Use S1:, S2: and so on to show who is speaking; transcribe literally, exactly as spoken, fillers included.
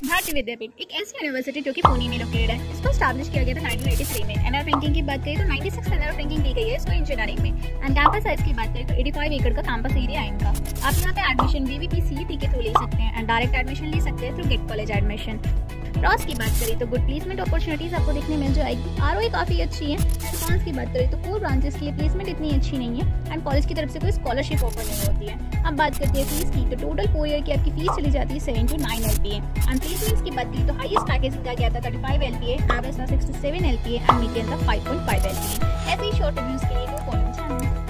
S1: भारतीय विद्यापीठ एक ऐसी यूनिवर्सिटी जो कि पुणे में लोकेटेड है। इसको स्टैब्लिश किया गया था नाइनटीन एटी थ्री में। एनआर रैंकिंग की बात करें तो छियानवे एनआर रैंकिंग दी गई है इसको इंजीनियरिंग में। एंड कैंपस साइज की बात करें तो पचासी एकड़ का कैंपस एरिया है इनका। आप यहाँ पे एडमिशन बीवीपी सीईटी के थ्रू ले सकते हैं एंड डायरेक्ट एडमिशन ले सकते हैं through gate college admission. Pros की बात करें तो गुड प्लेसमेंट अपॉर्चुनिटीज आपको देखने मिल जाएगी। आरओई काफी अच्छी है। कॉन्स की बात करें तो कोर ब्रांचेस के लिए प्लेसमेंट इतनी अच्छी नहीं है एंड कॉलेज की तरफ से कोई स्कॉलरशिप ऑफर नहीं होती है। अब बात करते हैं फीस की तो टोटल फोर ईयर की आपकी फीस चली जाती है seven two nine L P A. And placements की बात करें तो हाईएस्ट पैकेज दिया गया था thirty five L P A, average था six two seven L P A and median था five point five L P A. ऐसे ही शॉर्ट रिव्यूज के लिए वो कॉलेज